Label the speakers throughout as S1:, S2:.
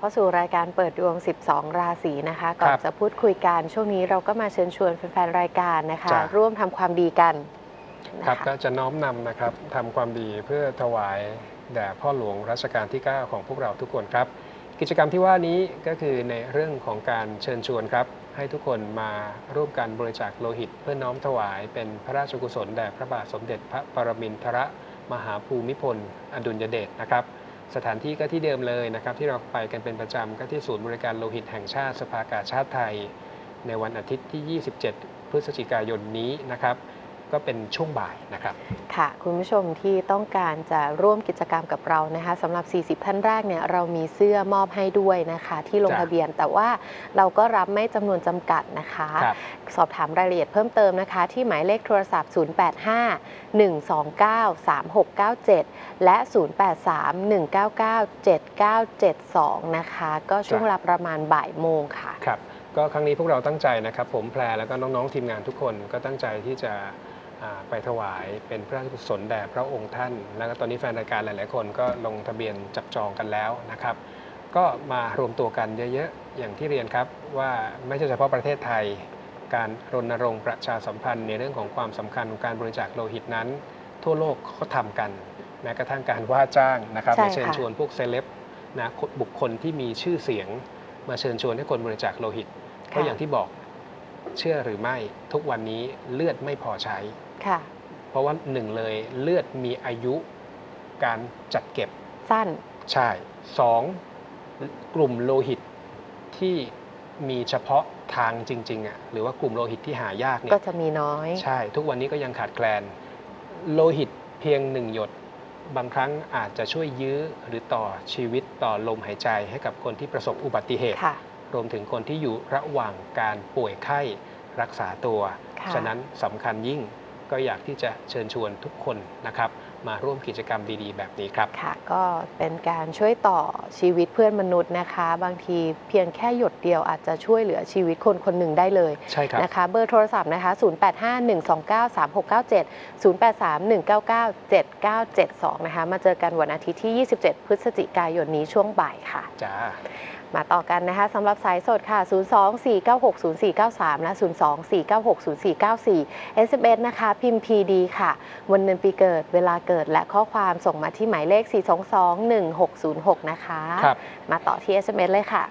S1: เข้าสู่รายการเปิดดวง 12 ราศีนะคะก่อนจะพูดคุยกันช่วงนี้เราก็มาเชิญชวนแฟนๆรายการนะคะร่วมทำความดีกัน
S2: ครับก็จะน้อมนำนะครับทำความดีเพื่อถวายแด่พ่อหลวงรัชกาลที่ 9 ของพวกเราทุกคนครับกิจกรรมที่ว่านี้ก็คือในเรื่องของการเชิญชวนครับให้ทุกคนมาร่วมกันบริจาคโลหิตเพื่อน้อมถวายเป็นพระราชกุศลแด่พระบาทสมเด็จพระปรมินทรมหาภูมิพลอดุลยเดชนะครับสถานที่ก็ที่เดิมเลยนะครับที่เราไปกันเป็นประจำก็ที่ศูนย์บริการโลหิตแห่งชาติสภากาชาดไทยในวันอาทิตย์ที่ 27 พฤศจิกายนนี้นะครับก็เป็นช่วงบ่ายนะครับ
S1: ค่ะคุณผู้ชมที่ต้องการจะร่วมกิจกรรมกับเรานะคะสำหรับ 40 ท่านแรกเนี่ยเรามีเสื้อมอบให้ด้วยนะคะที่ลงทะเบียนแต่ว่าเราก็รับไม่จำนวนจำกัดนะคะสอบถามรายละเอียดเพิ่มเติมนะคะที่หมายเลขโทรศัพท์ 085-129-3697 และ 083-199-7972 นะคะก็ช่วงเวลาประมาณบ่ายโมงค่ะ
S2: ครับก็ครั้งนี้พวกเราตั้งใจนะครับผมแพรแล้วก็น้องๆทีมงานทุกคนก็ตั้งใจที่จะไปถวายเป็นพระราชกุศลแด่พระองค์ท่านแล้วก็ตอนนี้แฟนรายการหลายๆคนก็ลงทะเบียนจับจองกันแล้วนะครับก็มารวมตัวกันเยอะๆอย่างที่เรียนครับว่าไม่ใช่เฉพาะประเทศไทยการรณรงค์ประชาสัมพันธ์ในเรื่องของความสำคัญของการบริจาคโลหิตนั้นทั่วโลกเขาทำกันแม้กระทั่งการว่าจ้างนะครับมาเชิญชวนพวกเซเลบนะบุคคลที่มีชื่อเสียงมาเชิญชวนให้คนบริจาคโลหิตเพราะอย่างที่บอกเชื่อหรือไม่ทุกวันนี้เลือดไม่พอใช้เพราะว่าหนึ่งเลยเลือดมีอายุการจัดเก็บ
S1: สั้น
S2: ใช่สองกลุ่มโลหิตที่มีเฉพาะทางจริงๆหรือว่ากลุ่มโลหิตที่หายากเนี่ย
S1: ก็จะมีน้อย
S2: ใช่ทุกวันนี้ก็ยังขาดแคลนโลหิตเพียงหนึ่งหยดบางครั้งอาจจะช่วยยื้อหรือต่อชีวิตต่อลมหายใจให้กับคนที่ประสบอุบัติเหตุรวมถึงคนที่อยู่ระหว่างการป่วยไข้รักษาตัวฉะนั้นสำคัญยิ่งก็อยากที่จะเชิญชวนทุกคนนะครับมาร่วมกิจกรรมดีๆแบบนี้ครับ
S1: ค่ะก็เป็นการช่วยต่อชีวิตเพื่อนมนุษย์นะคะบางทีเพียงแค่หยดเดียวอาจจะช่วยเหลือชีวิตคนคนหนึ่งได้เลย
S2: ใช่ครับ
S1: นะคะเบอร์โทรศัพท์นะคะ0851293697 0831997972นะคะมาเจอกันวันอาทิตย์ที่ 27 พฤศจิกายนนี้ช่วงบ่ายค่ะ
S2: จ้า
S1: มาต่อกันนะคะสำหรับสายสดค่ะ 024960493 และ 024960494 SMS นะคะพิมพ์ PD ค่ะวันเดือนปีเกิดเวลาเกิดและข้อความส่งมาที่หมายเลข 4221606 นะคะมาต่อที่ SMS เลยค่ะ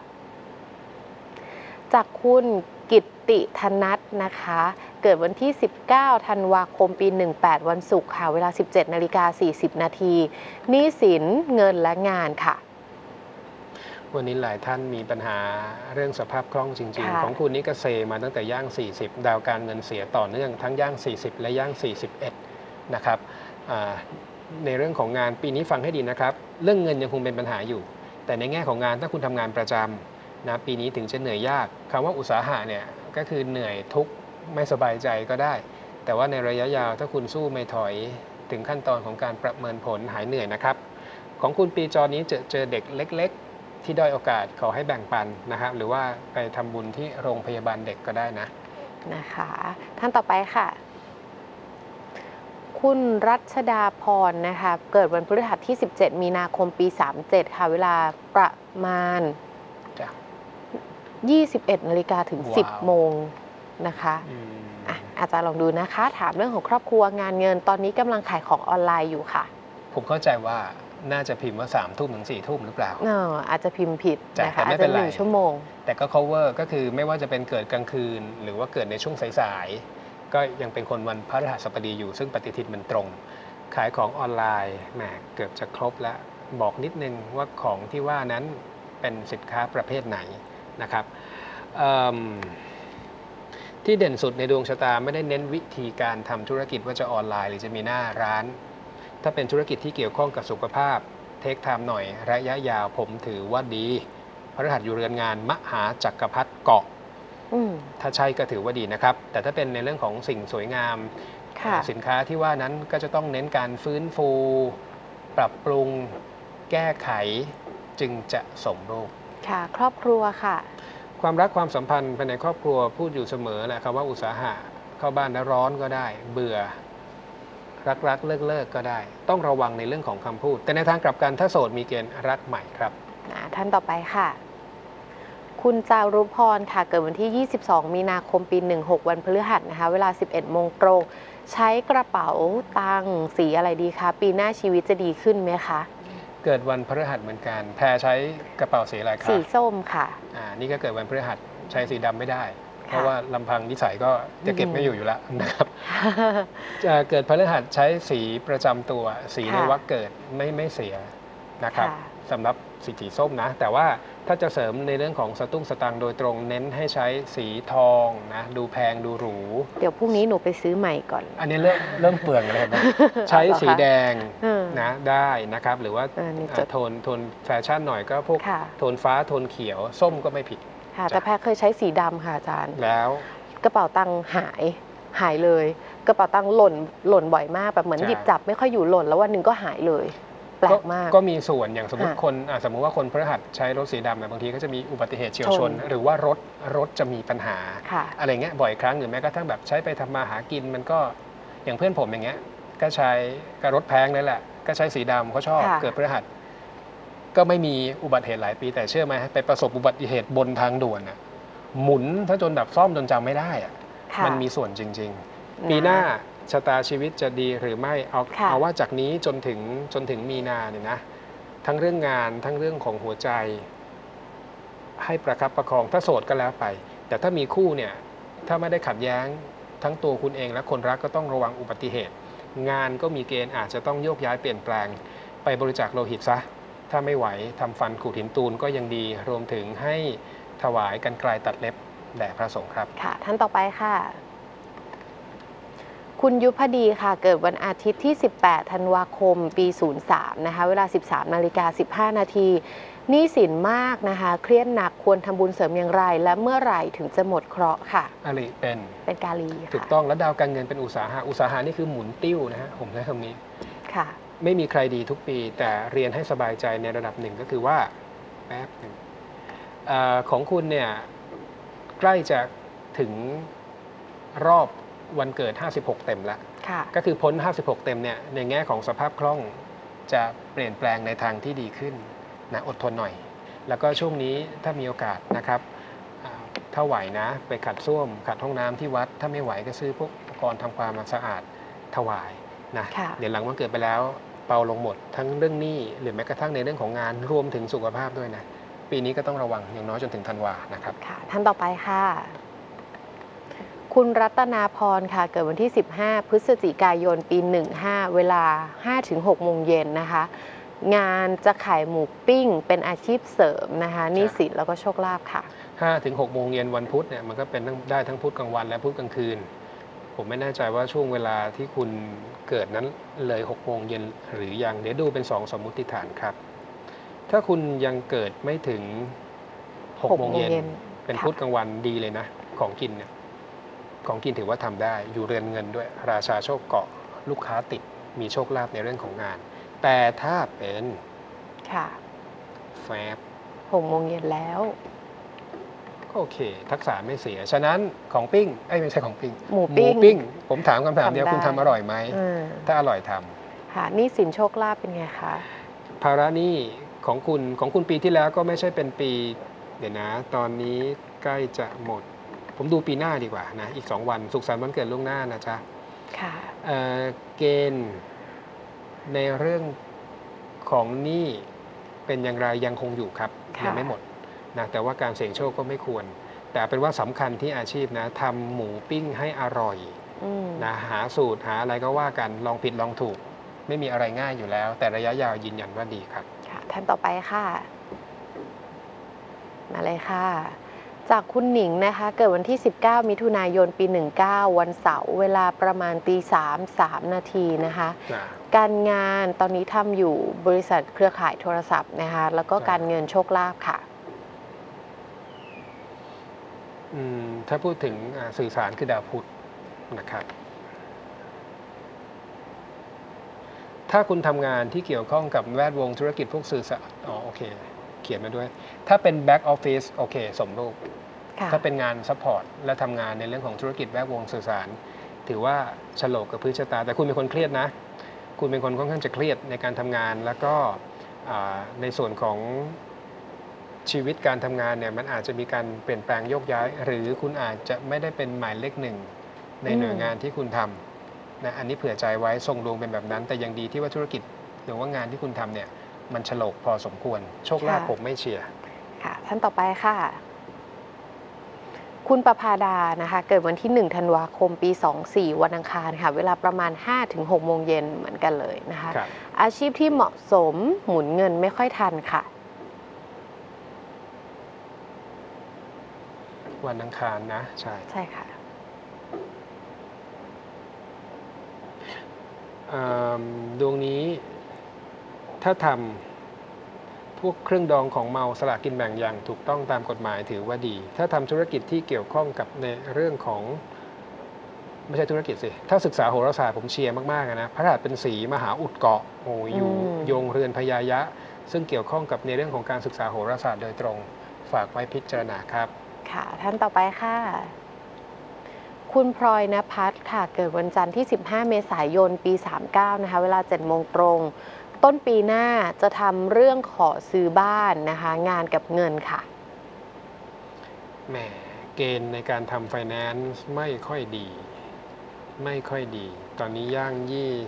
S1: จากคุณกิตติธนัทนะคะเกิดวันที่ 19 ธันวาคม ปี 18 วันศุกร์ค่ะเวลา 17:40 นาทีหนี้สินเงินและงานค่ะ
S2: วันนี้หลายท่านมีปัญหาเรื่องสภาพคล่องจริงๆของคุณนี่ก็เซมาตั้งแต่ย่าง40ดาวการเงินเสียต่อเนื่องทั้งย่าง40และย่าง41นะครับในเรื่องของงานปีนี้ฟังให้ดีนะครับเรื่องเงินยังคงเป็นปัญหาอยู่แต่ในแง่ของงานถ้าคุณทำงานประจำนะปีนี้ถึงจะเหนื่อยยากคำว่าอุตสาหะเนี่ยก็คือเหนื่อยทุกข์ไม่สบายใจก็ได้แต่ว่าในระยะยาวถ้าคุณสู้ไม่ถอยถึงขั้นตอนของการประเมินผลหายเหนื่อยนะครับของคุณปีจอนี้เจอเด็กเล็กๆที่ด้อยโอกาสขอให้แบ่งปันนะครับหรือว่าไปทำบุญที่โรงพยาบาลเด็กก็ได้
S1: นะคะท่านต่อไปค่ะคุณรัชดาพรนะคะเกิดวันพฤหัสที่ 17 มีนาคม ปี 37 ค่ะเวลาประมาณ 21 นาฬิกาถึง 10 โมงนะคะอาจารย์ลองดูนะคะถามเรื่องของครอบครัวงานเงินตอนนี้กำลังขายของออนไลน์อยู่ค่ะ
S2: ผมเข้าใจว่าน่าจะพิมพ์ว่า3 ทุ่มถึง4 ทุ่มหรือเปล่า
S1: อาจจะพิมพ์ผิดนะคะ
S2: อาจจะ
S1: 1 ชั่วโมง
S2: แต่ก็ cover ก็คือไม่ว่าจะเป็นเกิดกลางคืนหรือว่าเกิดในช่วงสายๆก็ยังเป็นคนวันพฤหัสบดีอยู่ซึ่งปฏิทินมันตรงขายของออนไลน์แหมเกือบจะครบแล้วบอกนิดนึงว่าของที่ว่านั้นเป็นสินค้าประเภทไหนนะครับที่เด่นสุดในดวงชะตาไม่ได้เน้นวิธีการทำธุรกิจว่าจะออนไลน์หรือจะมีหน้าร้านถ้าเป็นธุรกิจที่เกี่ยวข้องกับสุขภาพเทคไทม์หน่อยระยะยาวผมถือว่าดีพฤหัสอยู่เรือนงานมหาจักรพรรดิเกาะถ้าใช่ก็ถือว่าดีนะครับแต่ถ้าเป็นในเรื่องของสิ่งสวยงามสินค้าที่ว่านั้นก็จะต้องเน้นการฟื้นฟูปรับปรุงแก้ไขจึงจะสมรูป
S1: ค่ะครอบครัวค่ะ
S2: ความรักความสัมพันธ์ภายในครอบครัวพูดอยู่เสมอแหละครับว่าอุตสาหะเข้าบ้านแล้วร้อนก็ได้เบื่อรักเลิกก็ได้ต้องระวังในเรื่องของคำพูดแต่ในทางกลับกันถ้าโสดมีเกณฑ์รักใหม่ครับ
S1: ท่านต่อไปค่ะ คุณจารุพรค่ะ เกิดวันที่ 22 มีนาคม ปี 16 วันพฤหัสนะคะ เวลา 11 โมงตรง ใช้กระเป๋าตังค์สีอะไรดีคะ ปีหน้าชีวิตจะดีขึ้นไหมคะ
S2: เกิดวันพฤหัสเหมือนกัน แพรใช้กระเป๋าสีอะไรคะ
S1: สีส้มค่ะ
S2: นี่ก็เกิดวันพฤหัสใช้สีดำไม่ได้ เพราะว่าลำพังนิสัยก็จะเก็บไม่อยู่แล้วนะครับ จะเกิดพฤหัสใช้สีประจำตัวสีในวรรคเกิดไม่เสียนะครับสำหรับสีส้มนะ แต่ว่าถ้าจะเสริมในเรื่องของสตุ้งสตางค์โดยตรงเน้นให้ใช้สีทองนะดูแพงดูหรู
S1: เดี๋ยวพรุ่งนี้หนูไปซื้อใหม่ก่อน
S2: อันนี้เริ่มเปลืองเลยนะ ใช้สีแดงนะได้นะครับ หรือว่าโทนแฟชั่นหน่อยก็พวกโทนฟ้าโทนเขียวส้มก็ไม่ผิด
S1: ค่ะแต่แพรเคยใช้สีดำค่ะอาจารย์
S2: แล้ว
S1: กระเป๋าตังค์หายเลยกระเป๋าตังค์หล่นบ่อยมากแบบเหมือนหยิบจับไม่ค่อยอยู่หล่นแล้ววันหนึ่งก็หายเลยแปลกมาก
S2: ก็มีส่วนอย่างสมมติสมมุติว่าคนพฤหัสใช้รถสีดำบางทีก็จะมีอุบัติเหตุเฉียวชนหรือว่ารถจะมีปัญหาอะไรเงี้ยบ่อยครั้งหรือแม้กระทั่งแบบใช้ไปทำมาหากินมันก็อย่างเพื่อนผมอย่างเงี้ยก็ใช้กับรถแพงนั่นแหละก็ใช้สีดำเขาชอบเกิดพฤหัสก็ไม่มีอุบัติเหตุหลายปีแต่เชื่อไหมไปประสบอุบัติเหตุบนทางด่วนอ่ะหมุนถ้าจนแบบซ่อมจนจำไม่ได้อ่ะมันมีส่วนจริงๆปีหน้าชะตาชีวิตจะดีหรือไม่เอาว่าจากนี้จนถึงมีนาเนี่ยนะทั้งเรื่องงานทั้งเรื่องของหัวใจให้ประคับประคองถ้าโสดก็แล้วไปแต่ถ้ามีคู่เนี่ยถ้าไม่ได้ขัดแย้งทั้งตัวคุณเองและคนรักก็ต้องระวังอุบัติเหตุงานก็มีเกณฑ์อาจจะต้องโยกย้ายเปลี่ยนแปลงไปบริจาคโลหิตซะถ้าไม่ไหวทำฟันขูดหินตูนก็ยังดีรวมถึงให้ถวายกรรไกรตัดเล็บแด่พระสงฆ์ครับ
S1: ค่ะท่านต่อไปค่ะคุณยุพดีค่ะเกิดวันอาทิตย์ที่ 18 ธันวาคม ปี 03 นะคะเวลา 13:15 นาทีหนี้สินมากนะคะเครียดหนักควรทำบุญเสริมอย่างไรและเมื่อไหร่ถึงจะหมดเคราะห์ค่ะ
S2: อาลี
S1: เป็นกาลี
S2: ถูกต้องแล้วดาวการเงินเป็นอุตสาหะนี่คือหมุนติ้วนะฮะผมใช้คำนี้
S1: ค่ะ
S2: ไม่มีใครดีทุกปีแต่เรียนให้สบายใจในระดับหนึ่งก็คือว่าแป๊บหนึ่งของคุณเนี่ยใกล้จะถึงรอบวันเกิด56เต็มแล้วก็คือพ้น56เต็มเนี่ยในแง่ของสภาพคล่องจะเปลี่ยนแปลงในทางที่ดีขึ้นนะอดทนหน่อยแล้วก็ช่วงนี้ถ้ามีโอกาสนะครับถ้าไหวนะไปขัดส้วมขัดห้องน้ำที่วัดถ้าไม่ไหวก็ซื้อพวกอุปกรณ์ทำความสะอาดถวายนะเดี๋ยวหลังวันเกิดไปแล้วเบาลงหมดทั้งเรื่องหนี้หรือแม้กระทั่งในเรื่องของงานรวมถึงสุขภาพด้วยนะปีนี้ก็ต้องระวังอย่างน้อยจนถึงธันวานะครับ
S1: ค่ะท่านต่อไปค่ะคุณรัตนาพรค่ะเกิดวันที่ 15 พฤศจิกายน ปี 15 เวลา 5-6 โมงเย็นนะคะงานจะขายหมูปิ้งเป็นอาชีพเสริมนะคะหนี้สินแล้วก็โชคลาภค่ะ
S2: 5-6 โมงเย็นวันพุธเนี่ยมันก็เป็นได้ทั้งพุธกลางวันและพุธกลางคืนผมไม่แน่ใจว่าช่วงเวลาที่คุณเกิดนั้นเลย6 โมงเย็นหรือยังเดี๋ยวดูเป็น2สมมุติฐานครับถ้าคุณยังเกิดไม่ถึง6 โมงเย็นเป็นพุธกลางวันดีเลยนะของกินเนี่ยของกินถือว่าทำได้อยู่เรือนเงินด้วยราชาโชคเกาะลูกค้าติดมีโชคลาภในเรื่องของงานแต่ถ้าเป็นแฟบ
S1: 6 โมงเย็นแล้ว
S2: โอเคทักษะไม่เสียฉะนั้นของปิ้งไม่ใช่ของปิ้ง
S1: หมูปิ้ง
S2: ผมถามคำถามเดียวคุณทำอร่อยไหมถ้าอร่อยท
S1: ำค่ะหนี้สินโชคลาภเป็นไงคะ
S2: ภาระหนี้ของคุณปีที่แล้วก็ไม่ใช่เป็นปีเดี๋ยวนะตอนนี้ใกล้จะหมดผมดูปีหน้าดีกว่านะอีก2 วันสุขสันต์วันเกิดล่วงหน้านะจ๊ะ
S1: ค่ะ
S2: เกณฑ์ในเรื่องของหนี้เป็นอย่างไรยังคงอยู่ครับยังไม่หมดนะแต่ว่าการเสี่ยงโชคก็ไม่ควรแต่เป็นว่าสำคัญที่อาชีพนะทำหมูปิ้งให้อร่อยนะหาสูตรหาอะไรก็ว่ากันลองผิดลองถูกไม่มีอะไรง่ายอยู่แล้วแต่ระยะยาวยืนยันว่าดีครับ
S1: ค่ะท่านต่อไปค่ะมาเลยค่ะจากคุณหนิงนะคะเกิดวันที่ 19 มิถุนายน ปี 19 วันเสาร์เวลาประมาณ 3:03 นาทีนะคะการงานตอนนี้ทำอยู่บริษัทเครือข่ายโทรศัพท์นะคะแล้วก็การเงินโชคลาภค่ะ
S2: ถ้าพูดถึงสื่อสารคือดาวพุธนะครับถ้าคุณทำงานที่เกี่ยวข้องกับแวดวงธุรกิจพวกสื่อสารโอเคเขียนมาด้วยถ้าเป็นแบ็กออฟฟิศโอเคสมรูปถ้าเป็นงานซัพพอร์ตและทำงานในเรื่องของธุรกิจแวดวงสื่อสารถือว่าฉลกกับพื้นชะตาแต่คุณเป็นคนเครียดนะคุณเป็นคนค่อนข้างจะเครียดในการทำงานแล้วก็ในส่วนของชีวิตการทำงานเนี่ยมันอาจจะมีการเปลี่ยนแปลงโยกย้าย หรือคุณอาจจะไม่ได้เป็นหมายเลขหนึ่งในหน่วยงานที่คุณทำนะอันนี้เผื่อใจไว้ทรงดวงเป็นแบบนั้น แต่ยังดีที่ว่าธุรกิจหรือว่างานที่คุณทำเนี่ยมันฉลกพอสมควรโชคลาภผมไม่เชียร์
S1: ค่ะท่านต่อไปค่ะคุณประภาดานะคะเกิดวันที่1ธันวาคมปี24วันอังคารค่ะเวลาประมาณ 5-6 โมงเย็นเหมือนกันเลยนะคะอาชีพที่เหมาะสมหมุนเงินไม่ค่อยทันค่ะ
S2: วันอังคารนะใช่
S1: ค่ะ
S2: ดวงนี้ถ้าทำพวกเครื่องดองของเมาสลากกินแบ่งอย่างถูกต้องตามกฎหมายถือว่าดี ถ้าทำธุรกิจที่เกี่ยวข้องกับในเรื่องของไม่ใช่ธุรกิจสิถ้าศึกษาโหราศาสตร์ผมเชียร์มากๆนะพระราชเป็นสีมหาอุดเกาะโอ้อยู่โยงเรือนพญายะซึ่งเกี่ยวข้องกับในเรื่องของการศึกษาโหราศาสตร์โดยตรงฝากไว้พิจารณาครับ
S1: ค่ะท่านต่อไปค่ะคุณพลอยณภัทรค่ะเกิดวันจันทร์ที่15เมษายนปี39นะคะเวลา 7 โมงตรงต้นปีหน้าจะทำเรื่องขอซื้อบ้านนะคะงานกับเงินค่ะ
S2: แหมเกณฑ์ในการทำไฟแนนซ์ไม่ค่อยดีตอนนี้ย่าง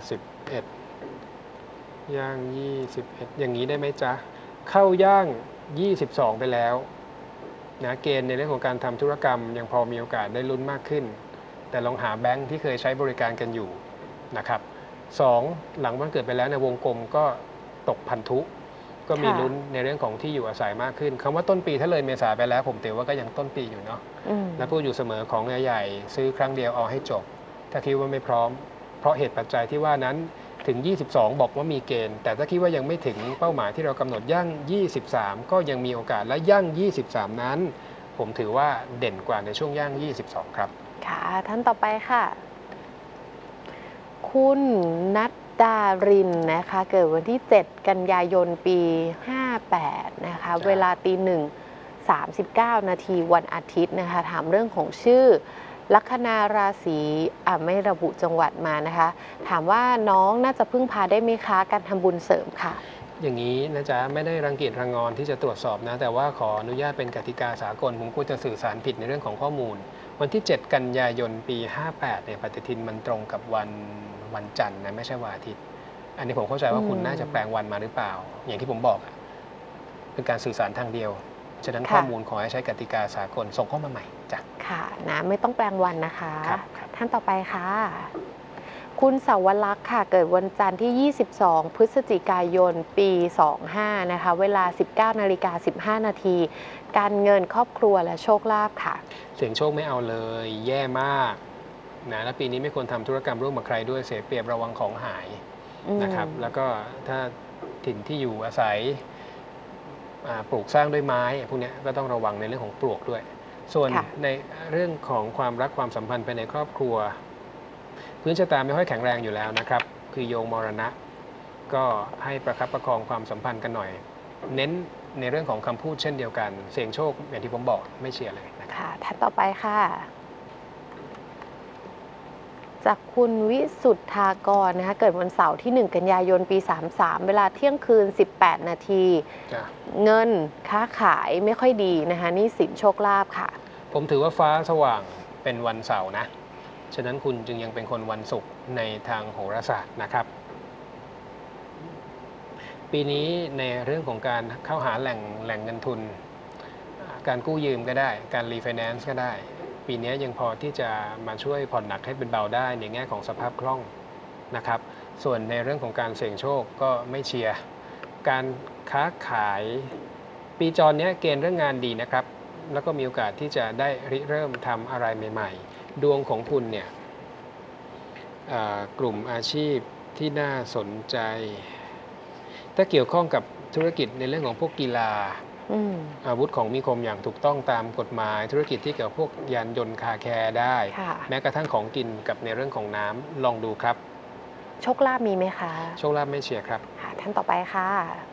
S2: 21อย่างนี้ได้ไหมจ๊ะเข้าย่าง22ไปแล้วนะเกณฑ์ในเรื่องของการทำธุรกรรมยังพอมีโอกาสได้ลุ้นมากขึ้นแต่ลองหาแบงค์ที่เคยใช้บริการกันอยู่นะครับ2หลังวันเกิดไปแล้วในวงกลมก็ตกพันธุก็มีลุ้นในเรื่องของที่อยู่อาศัยมากขึ้นคำว่าต้นปีถ้าเลยเมษาไปแล้วผมถือว่าก็ยังต้นปีอยู่เนาะและพูดอยู่เสมอของใหญ่ๆซื้อครั้งเดียวเอาให้จบถ้าคิดว่าไม่พร้อมเพราะเหตุปัจจัยที่ว่านั้นถึง22บอกว่ามีเกณฑ์แต่ถ้าคิดว่ายังไม่ถึงเป้าหมายที่เรากำหนดย่าง23ก็ยังมีโอกาสและย่าง23นั้นผมถือว่าเด่นกว่าในช่วงย่าง22ครับ
S1: ค่ะท่านต่อไปค่ะคุณนัดดารินนะคะเกิดวันที่7กันยายนปี58นะคะเวลา1:39วันอาทิตย์นะคะถามเรื่องของชื่อลัคนาราศีไม่ระบุจังหวัดมานะคะถามว่าน้องน่าจะพึ่งพาได้ไหมคะการทำบุญเสริมค่ะ
S2: อย่างนี้นะจ๊ะไม่ได้รังเกียจรังงอนที่จะตรวจสอบนะแต่ว่าขออนุญาตเป็นกติกาสากลผมกลัวจะสื่อสารผิดในเรื่องของข้อมูลวันที่7กันยายนปี58เนี่ยปฏิทินมันตรงกับวันจันทร์นะไม่ใช่วันอาทิตย์อันนี้ผมเข้าใจว่าคุณน่าจะแปลงวันมาหรือเปล่าอย่างที่ผมบอกเป็นการสื่อสารทางเดียวฉะนั้นข้อมูลขอให้ใช้กติกาสากลส่งเข้ามาใหม่จ้ะ
S1: ค่ะนะไม่ต้องแปลงวันนะคะท่านต่อไปค่ะคุณสาวลักษณ์ค่ะเกิดวันจันทร์ที่22พฤศจิกายนปี25นะคะเวลา 19:15 การเงินครอบครัวและโชคลาภค่ะ
S2: เสี่ยงโชคไม่เอาเลยแย่มากนะและปีนี้ไม่ควรทำธุรกรรมร่วมกับใครด้วยเสียเปรียบระวังของหายนะครับแล้วก็ถ้าถิ่นที่อยู่อาศัยปลูกสร้างด้วยไม้พวกนี้ก็ต้องระวังในเรื่องของปลวกด้วยส่วนในเรื่องของความรักความสัมพันธ์ภายในครอบครัวพื้นชะตาไม่ค่อยแข็งแรงอยู่แล้วนะครับคือโยงมรณะก็ให้ประคับประคองความสัมพันธ์กันหน่อยเน้นในเรื่องของคำพูดเช่นเดียวกันเสี่ยงโชคอย่างที่ผมบอกไม่เชียร์เลย
S1: ค่ะท่านต่อไปค่ะจากคุณวิสุทธากรนะคะเกิดวันเสาร์ที่1กันยายนปี33เวลาเที่ยงคืน18เงินค้าขายไม่ค่อยดีนะคะนี่สินโชคลาภค่ะ
S2: ผมถือว่าฟ้าสว่างเป็นวันเสาร์นะฉะนั้นคุณจึงยังเป็นคนวันศุกร์ในทางโหราศาสตร์นะครับปีนี้ในเรื่องของการเข้าหาแหล่งเงินทุนการกู้ยืมก็ได้การรีไฟแนนซ์ก็ได้ปีนี้ยังพอที่จะมาช่วยผ่อนหนักให้เป็นเบาได้ในแง่ของสภาพคล่องนะครับส่วนในเรื่องของการเสี่ยงโชคก็ไม่เชียร์การค้าขายปีจรนี้เกณฑ์เรื่องงานดีนะครับแล้วก็มีโอกาสที่จะได้ริเริ่มทำอะไรใหม่ๆดวงของคุณเนี่ยกลุ่มอาชีพที่น่าสนใจถ้าเกี่ยวข้องกับธุรกิจในเรื่องของพวกกีฬาอาวุธของมีคมอย่างถูกต้องตามกฎหมายธุรกิจที่เกี่ยวกับพวกยานยนต์คาแคร์ได้แม้กระทั่งของกินกับในเรื่องของน้ำลองดูครับ
S1: โชคลาภมีไหมคะ
S2: โชคลาภไม่เชียร์ครับ
S1: ท่านต่อไปค่ะ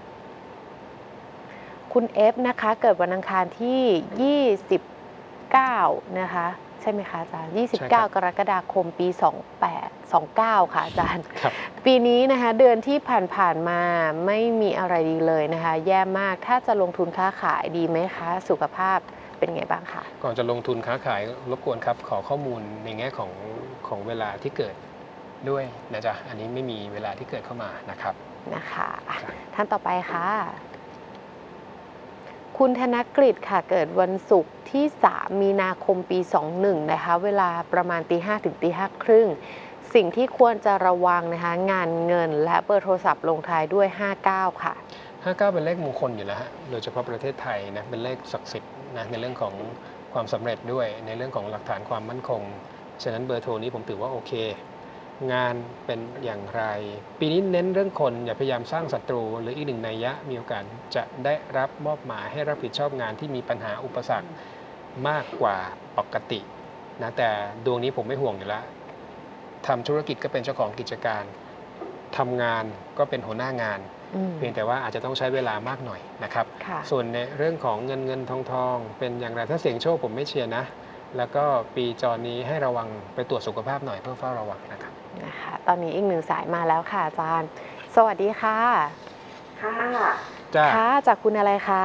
S1: คุณเอฟนะคะเกิดวันอังคารที่29นะคะใช่ไหมคะอาจารย์29กรกฎาคมปี 29ค่ะอาจารย์
S2: ครับ
S1: ปีนี้นะคะเดือนที่ผ่านๆมาไม่มีอะไรดีเลยนะคะแย่มากถ้าจะลงทุนค้าขายดีไหมคะสุขภาพเป็นไงบ้างคะ
S2: ก่อนจะลงทุนค้าขายรบกวนครับขอข้อมูลในแง่ของเวลาที่เกิดด้วยนะจ๊ะอันนี้ไม่มีเวลาที่เกิดเข้ามานะครับ
S1: นะคะท่านต่อไปค่ะคุณธนกฤษค่ะเกิดวันศุกร์ที่3 มีนาคมปี 21นะคะเวลาประมาณตี 5 ถึงตี 5 ครึ่งสิ่งที่ควรจะระวังนะคะงานเงินและเบอร์โทรศัพท์ลงท้ายด้วย 59 ค่ะ
S2: 59เป็นเลขมงคลอยู่แล้วฮะโดยเฉพาะประเทศไทยนะเป็นเลขศักดิ์สิทธิ์นะในเรื่องของความสำเร็จด้วยในเรื่องของหลักฐานความมั่นคงฉะนั้นเบอร์โทรนี้ผมถือว่าโอเคงานเป็นอย่างไรปีนี้เน้นเรื่องคนอย่าพยายามสร้างศัตรูหรืออีกหนึ่งนัยยะมีโอกาสจะได้รับมอบหมายให้รับผิดชอบงานที่มีปัญหาอุปสรรคมากกว่าปกตินะแต่ดวงนี้ผมไม่ห่วงอยู่แล้วทำธุรกิจก็เป็นเจ้าของกิจการทำงานก็เป็นหัวหน้างานเพียงแต่ว่าอาจจะต้องใช้เวลามากหน่อยนะครับส่วนในเรื่องของเงินทองเป็นอย่างไรถ้าเสี่ยงโชคผมไม่เชียร์นะแล้วก็ปีจรนี้ให้ระวังไปตรวจสุขภาพหน่อยเพื่อเฝ้าระวังนะครับ
S1: ตอนนี้อีก1 สายมาแล้วค่ะอาจารย์สวัสดีค่ะ
S3: ค่ะ
S2: จ้า
S1: ค่ะจากคุณอะไรคะ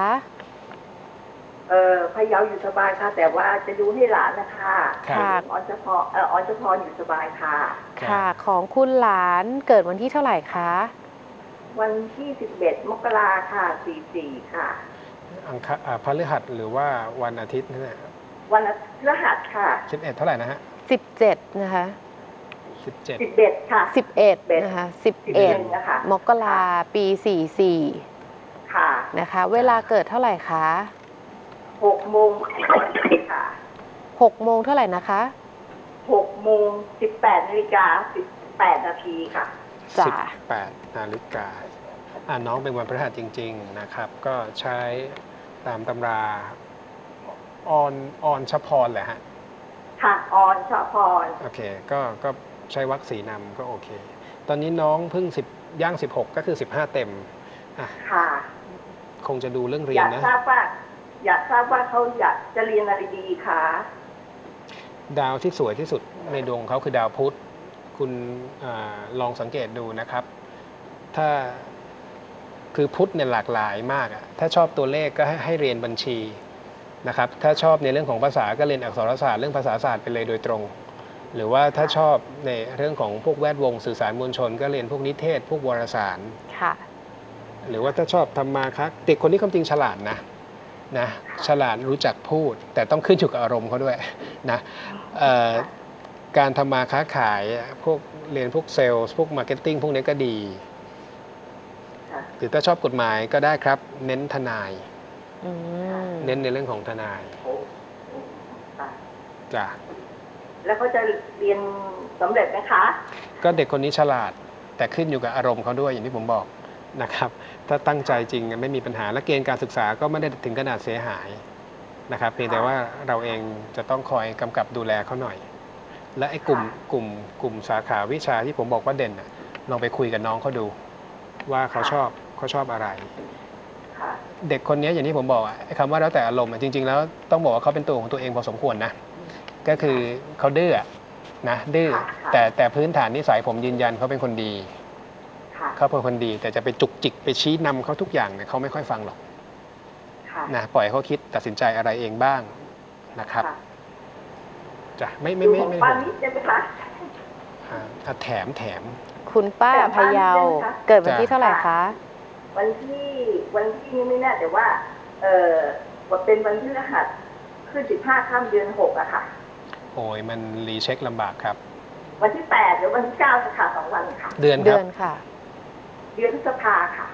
S3: พะเยาอยู่สบายค่ะแต่ว่าจะดูให้หลานนะคะ
S1: ค่ะ
S3: ออนเฉพาะอยู่สบายค่ะ
S1: ค่ะของคุณหลานเกิดวันที่เท่าไหร่คะ
S3: วันที่11 มกราค่ะ44ค่ะ
S2: พฤหัสหรือว่าวันอาทิตย์นั่นแหละ
S3: วันพฤหัสค่ะ
S2: 11เท่าไหร่นะฮะ
S1: 17นะคะ
S3: 11ค่ะ
S1: 11นะคะ11
S3: นะคะ
S1: มกราปี44
S3: ค่ะ
S1: นะคะเวลาเกิดเท่าไหร่คะ
S3: 6 โมงค่ะ
S1: 6 โมงเท่าไหร่นะคะ
S3: 6 โมง 18 นาฬิกา 18 นาทีค่ะ
S2: 18 นาฬิกาน้องเป็นวันพฤหัสจริงๆนะครับก็ใช้ตามตำราออนชพรแหละฮะ
S3: ค่ะออนชพร
S2: โอเคก็ใช้วรรคสีนำก็โอเคตอนนี้น้องเพิ่ง10ย่าง16ก็คือ15เต็ม
S3: ค่ะ
S2: คงจะดูเรื่องเรียนนะ
S3: อยากทราบว่าเขาอยากจะเรียนอะไรดีคะ
S2: ดาวที่สวยที่สุดในดวงเขาคือดาวพุธคุณลองสังเกตดูนะครับถ้าคือพุธเนี่ยหลากหลายมากถ้าชอบตัวเลขก็ให้เรียนบัญชีนะครับถ้าชอบในเรื่องของภาษาก็เรียนอักษรศาสตร์เรื่องภาษาศาสตร์ไปเลยโดยตรงหรือว่าถ้าชอบในเรื่องของพวกแวดวงสื่อสารมวลชนก็เรียนพวกนิเทศพวกวารสาร
S1: ค่ะ
S2: หรือว่าถ้าชอบทำมาค้าเด็กคนนี้ความจริงฉลาดนะฉลาดรู้จักพูดแต่ต้องขึ้นอยู่กับอารมณ์เขาด้วยนะการทำมาค้าขายพวกเรียนพวกเซลล์พวกมาร์เก็ตติ้งพวกนี้ก็ดีหรือถ้าชอบกฎหมายก็ได้ครับเน้นทนายเน้นในเรื่องของทนายจ้ะ
S3: แล้วเขาจะเรียนสำเร็จไหมคะ
S2: ก็เด็กคนนี้ฉลาดแต่ขึ้นอยู่กับอารมณ์เขาด้วยอย่างที่ผมบอกนะครับถ้าตั้งใจจริงไม่มีปัญหาและเกณฑ์การศึกษาก็ไม่ได้ถึงขนาดเสียหายนะครับเพียงแต่ว่าเราเองจะต้องคอยกำกับดูแลเขาหน่อยและไอ้กลุ่มสาขาวิชาที่ผมบอกว่าเด่นลองไปคุยกับน้องเขาดูว่าเขาชอบอะไรเด็กคนนี้อย่างที่ผมบอกไอ้คำว่าแล้วแต่อารมณ์จริงๆแล้วต้องบอกว่าเขาเป็นตัวของตัวเองพอสมควรนะก็คือเขาดื้อนะดื้อแต่พื้นฐานนิสัยผมยืนยันเขาเป็นคนดีเขาเป็นคนดีแต่จะไปจุกจิกไปชี้นำเขาทุกอย่างเนี่ยเขาไม่ค่อยฟังหรอกนะปล่อยเขาคิดตัดสินใจอะไรเองบ้างนะครับจ้ะไม่
S3: ป้านิดใช่ไหมคะ
S2: แถม
S1: คุณป้าพะเยาเกิดวันที่เท่าไหร่คะ
S3: วันที่นี้ไม่แน่แต่ว่าเป็นวันพฤหัสขึ้น15 ค่ำเดือน6อะค่ะ
S2: โอ้ยมันรีเช็คลำบากครับ
S3: วันที่8หรือวันที่9ค่ะ2 วันค่ะ
S2: เดือน
S1: ค่ะ
S3: เดือนพฤษภาค่ะ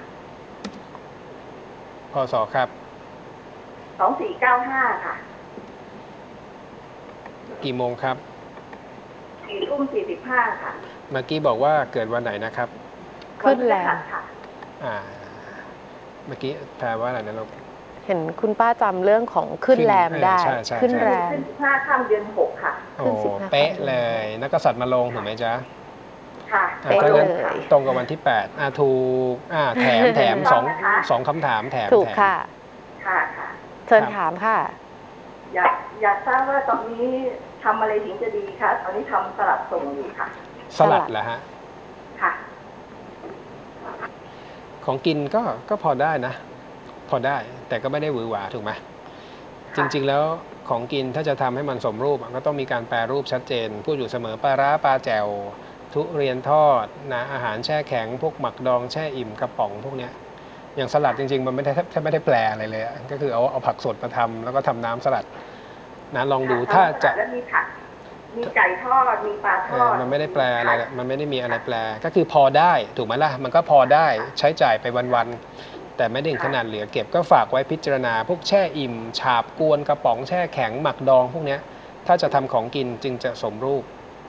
S2: พศครับ
S3: 2495ค่ะ
S2: กี่โมงครับ
S3: 4:45ค่ะ
S2: เมื่อกี้บอกว่าเกิดวันไหนนะครับ
S1: ขึ้นแรม
S3: ค่ะ
S2: เมื่อกี้แปลว่าอะไรนะลูก
S1: เห็นคุณป้าจำเรื่องของขึ้นแรมได้ขึ้นแรม
S3: ขึ้น15 ค่ำเดือน6ค่ะ
S2: โอ้เป๊ะเลยนักกษัตริย์มาลงถูกไหมจ๊ะ
S3: ค่ะ
S2: เป๊ะเลยตรงกับวันที่8ถูกแถมสองคำถามแถม
S1: ถูกค่ะ
S3: ค่ะ
S1: เชิญถามค่ะ
S3: อยากทราบว่าตอนนี้ทำอะไรถึงจะดีคะตอนนี้ทำสลับส่งอยู่ค่ะ
S2: สลัดเหรอฮะ
S3: ค่ะ
S2: ของกินก็พอได้นะ พอได้แต่ก็ไม่ได้หวือหวาถูกไหมจริงๆแล้วของกินถ้าจะทำให้มันสมรูปก็ต้องมีการแปรรูปชัดเจนพูดอยู่เสมอปลาร้าปลาแจ่วทุเรียนทอดนะอาหารแช่แข็งพวกหมักดองแช่อิ่มกระป๋องพวกเนี้ยอย่างสลัดจริงๆมันไม่ได้แทบไม่ได้แปลอะไรเลยก็คือเอาผักสดมาทำแล้วก็ทำน้ำสลัดนะลองดูถ้าจะ
S3: แล้วมีผักมีไก่ทอดมีปลาทอด
S2: มันไม่ได้แปลอะไรแหละมันไม่ได้มีอะไรแปลก็คือพอได้ถูกไหมล่ะมันก็พอได้ใช้จ่ายไปวันๆแต่ไม่ได้ถึงขนาดเหลือเก็บก็ฝากไว้พิจารณาพวกแช่อิ่มฉาบกวนกระป๋องแช่แข็งหมักดองพวกเนี้ยถ้าจะทำของกินจึงจะสมรูป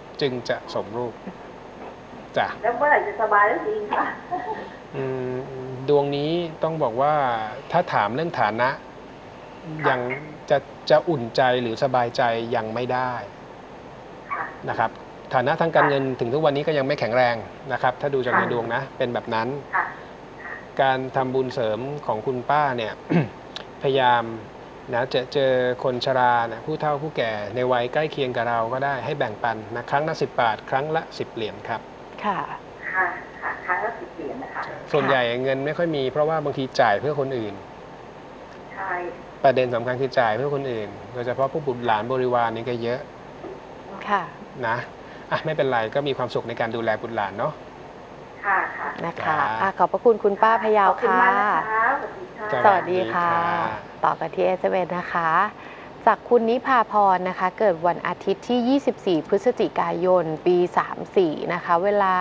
S2: จ้ะ
S3: แล้วเมื่อไหร่จะสบายแล้วจริงค่ะ
S2: ดวงนี้ต้องบอกว่าถ้าถามเรื่องฐานะยังจะอุ่นใจหรือสบายใจยังไม่ได้นะครับฐานะทางการเงินถึงทุกวันนี้ก็ยังไม่แข็งแรงนะครับถ้าดูจากในดวงนะเป็นแบบนั้นการทำบุญเสริมของคุณป้าเนี่ย พยายามนะเจอคนชรานะผู้เฒ่าผู้แก่ในวัยใกล้เคียงกับเราก็ได้ให้แบ่งปันนะครั้งละ10 บาทครั้งละ10 เหรียญครับ
S1: ค่ะ
S3: ครั้งละ10 เหรียญนะคะ
S2: ส่วนใหญ่เงินไม่ค่อยมีเพราะว่าบางทีจ่ายเพื่อคนอื่น
S3: ใช่
S2: ประเด็นสำคัญคือจ่ายเพื่อคนอื่นโดยเฉพาะพวกบุตรหลานบริวารนี่ก็เยอะ
S1: ค่ะ
S2: นะไม่เป็นไรก็มีความสุขในการดูแลบุตรหลานเนาะ
S3: ค่ะ
S1: นะคะขอบพระคุณคุณป้าพยาวค่ะสวัสดีค่ะต่อกันที่ SMS นะคะจากคุณนิพาพรนะคะเกิดวันอาทิตย์ที่ 24 พฤศจิกายน ปี 34 นะคะเวลา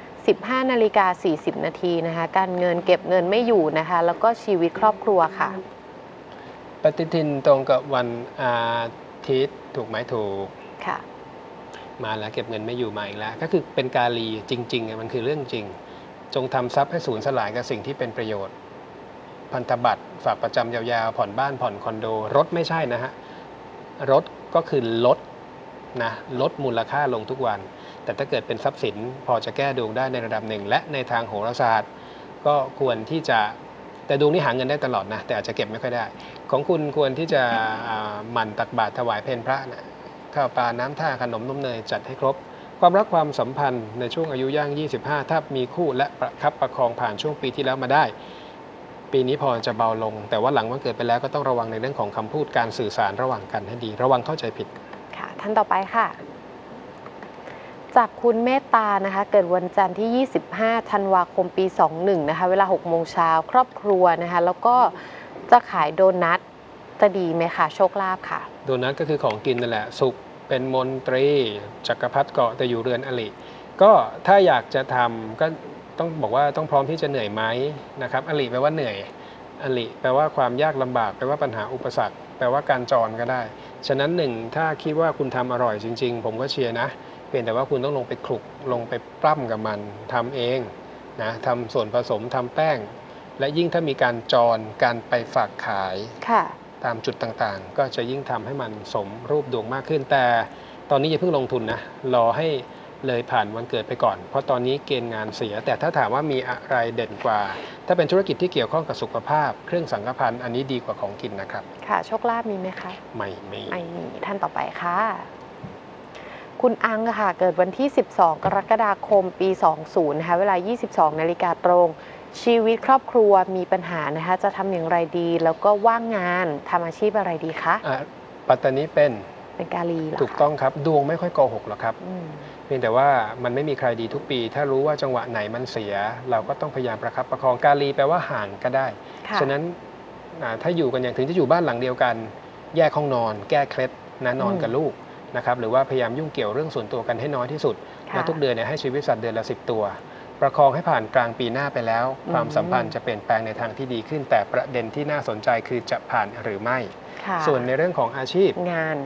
S1: 15:40 นาทีนะคะการเงินเก็บเงินไม่อยู่นะคะแล้วก็ชีวิตครอบครัวค่ะ
S2: ปฏิทินตรงกับวันอาทิตย์ถูกไหมถูก
S1: ค่ะ
S2: มาแล้วเก็บเงินไม่อยู่มาอีกแล้วก็คือเป็นกาลีจริงๆมันคือเรื่องจริงจงทำทรัพย์ให้สูญสลายกับสิ่งที่เป็นประโยชน์พันธบัตรฝากประจำยาวๆผ่อนบ้านผ่อนคอนโดรถไม่ใช่นะฮะรถก็คือลดมูลค่าลงทุกวันแต่ถ้าเกิดเป็นทรัพย์สินพอจะแก้ดวงได้ในระดับหนึ่งและในทางโหราศาสตร์ก็ควรที่จะแต่ดวงนี้หาเงินได้ตลอดนะแต่อาจจะเก็บไม่ค่อยได้ของคุณควรที่จะหมั่นตักบาตรถวายเพลพระนะข้าวปลาน้ำท่าขนมนมเนยจัดให้ครบความรักความสัมพันธ์ในช่วงอายุย่าง25ถ้ามีคู่และประคับประคองผ่านช่วงปีที่แล้วมาได้ปีนี้พอจะเบาลงแต่ว่าหลังวันเกิดไปแล้วก็ต้องระวังในเรื่องของคำพูดการสื่อสารระหว่างกันให้ดีระวังเข้าใจผิด
S1: ค่ะท่านต่อไปค่ะจากคุณเมตตานะคะเกิดวันจันทร์ที่ 25 ธันวาคม ปี 21 นะคะเวลา 6 โมงเช้าครอบครัวนะคะแล้วก็จะขายโดนัทจะดีไหมคะโชคลาภค่ะ
S2: โดนัทก็คือของกินนั่นแหละสุขเป็นมนตรีจักรพรรดิเกาะแต่อยู่เรือนอลิก็ถ้าอยากจะทำก็ต้องบอกว่าต้องพร้อมที่จะเหนื่อยไหมนะครับอลิแปลว่าเหนื่อยอลิแปลว่าความยากลำบากแปลว่าปัญหาอุปสรรคแปลว่าการจรก็ได้ฉะนั้นหนึ่งถ้าคิดว่าคุณทำอร่อยจริงๆผมก็เชียร์นะเพียงแต่ว่าคุณต้องลงไปคลุกลงไปปล้ำกับมันทำเองนะทำส่วนผสมทำแป้งและยิ่งถ้ามีการจรการไปฝากขายตามจุดต่างๆก็จะยิ่งทำให้มันสมรูปดวงมากขึ้นแต่ตอนนี้อย่าเพิ่งลงทุนนะรอให้เลยผ่านวันเกิดไปก่อนเพราะตอนนี้เกณฑ์งานเสียแต่ถ้าถามว่ามีอะไรเด่นกว่าถ้าเป็นธุรกิจที่เกี่ยวข้องกับสุขภาพเครื่องสังฆพันธ์อันนี้ดีกว่าของกินนะครับ
S1: ค่ะโชคลาภมีไหมคะ
S2: ไม่มี
S1: ท่านต่อไปค่ะคุณอังค่ะเกิดวันที่ 12 กรกฎาคม ปี 20 นะคะเวลา 22 นาฬิกาตรงชีวิตครอบครัวมีปัญหานะคะจะทำอย่างไรดีแล้วก็ว่างงานทำอาชีพอะไรดีคะ
S2: ปัตตานีเป็น
S1: กาลี
S2: ถูกต้องครับดวงไม่ค่อยโกหกหรอกครับเพียงแต่ว่ามันไม่มีใครดีทุกปีถ้ารู้ว่าจังหวะไหนมันเสียเราก็ต้องพยายามประคับประคองกาลีแปลว่าห่างก็ได้ฉะนั้นถ้าอยู่กันอย่างถึงจะอยู่บ้านหลังเดียวกันแยกห้องนอนแก้เคล็ดนะนอนกับลูกนะครับหรือว่าพยายามยุ่งเกี่ยวเรื่องส่วนตัวกันให้น้อยที่สุดและทุกเดือนให้ชีวิตสัตว์เดือนละ10 ตัวประคองให้ผ่านกลางปีหน้าไปแล้วความสัมพันธ์จะเปลี่ยนแปลงในทางที่ดีขึ้นแต่ประเด็นที่น่าสนใจคือจะผ่านหรือไม่ส่วนในเรื่องของอาชีพ
S1: งาน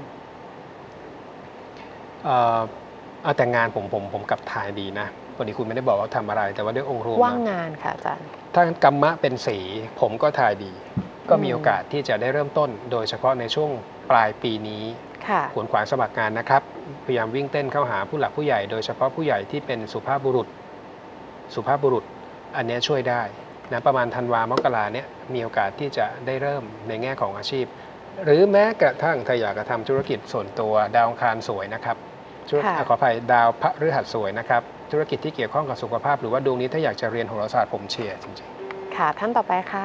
S2: แต่งานผมกลับทายดีนะวันนี้คุณไม่ได้บอกว่าทำอะไรแต่ว่าด้วยองค์รวม
S1: ว่างงานค่ะอาจารย์
S2: ถ้ากรรมะเป็นสีผมก็ทายดีก็มีโอกาสที่จะได้เริ่มต้นโดยเฉพาะในช่วงปลายปีนี้ขวนขวายสมัครงานนะครับพยายามวิ่งเต้นเข้าหาผู้หลักผู้ใหญ่โดยเฉพาะผู้ใหญ่ที่เป็นสุภาพบุรุษอันนี้ช่วยได้นะประมาณธันวามกราเนี่ยมีโอกาสที่จะได้เริ่มในแง่ของอาชีพหรือแม้กระทั่งถ้าอยากจะทำธุรกิจส่วนตัวดาวอังคารสวยนะครับขออภัยดาวพฤหัสสวยนะครับธุรกิจที่เกี่ยวข้องกับสุขภาพหรือว่าดวงนี้ถ้าอยากจะเรียนโหราศาสตร์ผมเชียร์จริงๆ
S1: ค่ะท่านต่อไปค่ะ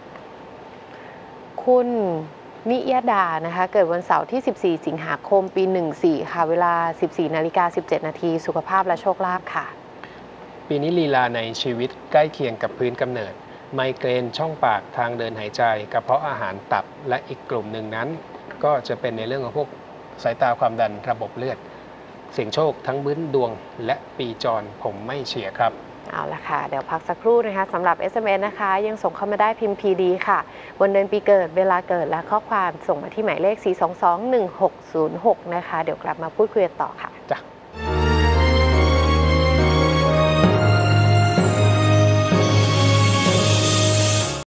S1: คุณนิยดานะคะเกิดวันเสาร์ที่ 14 สิงหาคม ปี 14 ค่ะเวลา 14:17 นาทีสุขภาพและโชคลาภค่ะ
S2: ปีนี้ลีลาในชีวิตใกล้เคียงกับพื้นกำเนิดไมเกรนช่องปากทางเดินหายใจกระเพาะอาหารตับและอีกกลุ่มหนึ่งนั้นก็จะเป็นในเรื่องของพวกสายตาความดันระบบเลือดเสี่ยงโชคทั้งพื้นดวงและปีจรผมไม่เชียร์ครับ
S1: เอาละค่ะเดี๋ยวพักสักครู่นะคะสำหรับ SMS นะคะยังส่งเข้ามาได้พิมพ์ PD ค่ะวันเดือนปีเกิดเวลาเกิดและข้อความส่งมาที่หมายเลข 4221606 นะคะเดี๋ยวกลับมาพูดคุยกันต่อค่ะ